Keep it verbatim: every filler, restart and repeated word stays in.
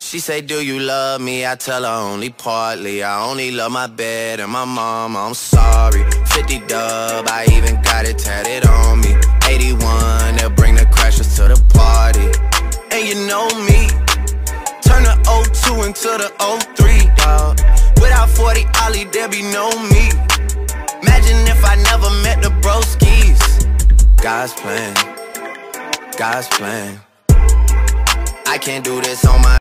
She say, do you love me? I tell her only partly. I only love my bed and my mom, I'm sorry. Fifty dub, I even got it tatted on me. Eighty-one, they'll bring the crashers to the party. And you know me, turn the oh two into the oh three, dawg. Without forty Ollie, there be no me. Imagine if I never met the broskies. God's plan, God's plan. I can't do this on my